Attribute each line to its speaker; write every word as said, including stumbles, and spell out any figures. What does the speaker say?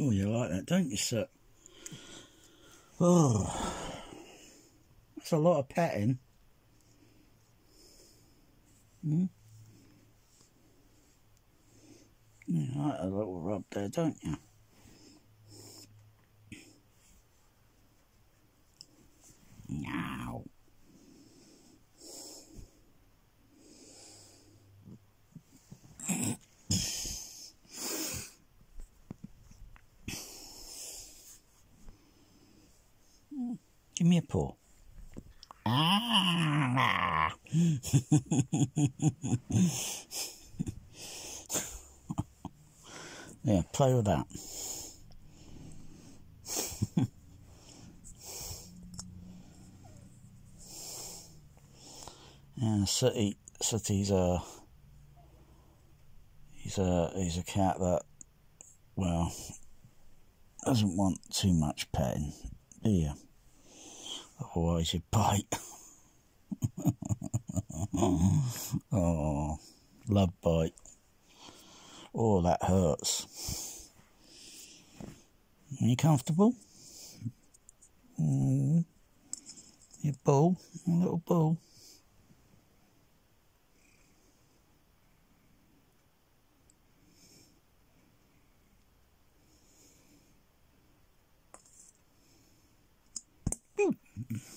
Speaker 1: Oh, you like that, don't you, sir? Oh, that's a lot of petting. Hmm? You like a little rub there, don't you? Now. Give me a paw. Ah. Yeah, play with that. Yeah, Sooty, Sooty's a he's a he's a cat that, well, doesn't want too much petting, do you? Otherwise you bite. Oh, love bite. Oh, that hurts. Are you comfortable? Mm. You bull, a little bull. Ooh.